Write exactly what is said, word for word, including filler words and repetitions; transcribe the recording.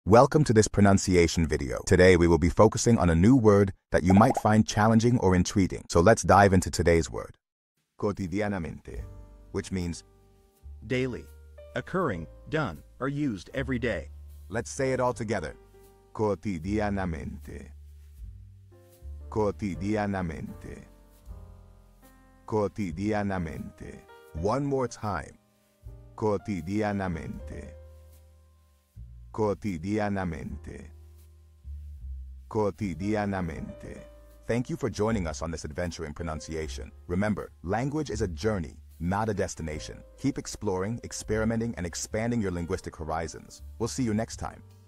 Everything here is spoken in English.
Welcome to this pronunciation video. Today we will be focusing on a new word that you might find challenging or intriguing. So let's dive into today's word. Cotidianamente, which means daily, occurring, done, or used every day. Let's say it all together. Cotidianamente. Cotidianamente. Cotidianamente. One more time. Cotidianamente. Cotidianamente. Cotidianamente. Thank you for joining us on this adventure in pronunciation. Remember, language is a journey, not a destination. Keep exploring, experimenting, and expanding your linguistic horizons. We'll see you next time.